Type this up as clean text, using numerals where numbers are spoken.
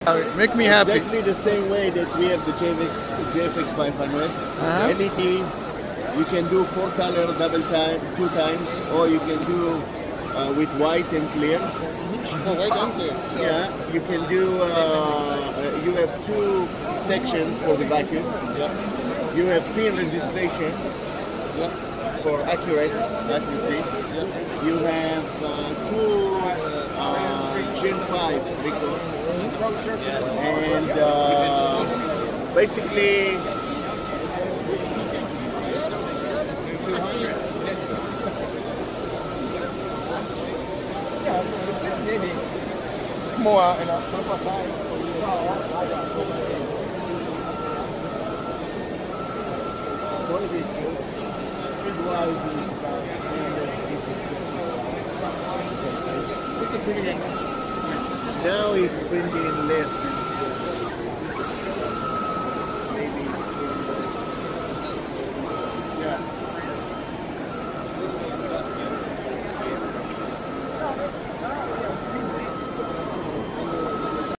Make me happy. Exactly the same way that we have the JFX500 LED. You can do 4 color double time, 2 times, or you can do with white and clear. White and clear. So. Yeah, you can do. You have 2 sections for the vacuum. Yeah. You have pin registration. Yeah. For accuracy. Yeah. You have 2 Gen 5 records. And basically more in a super size. now it's printing in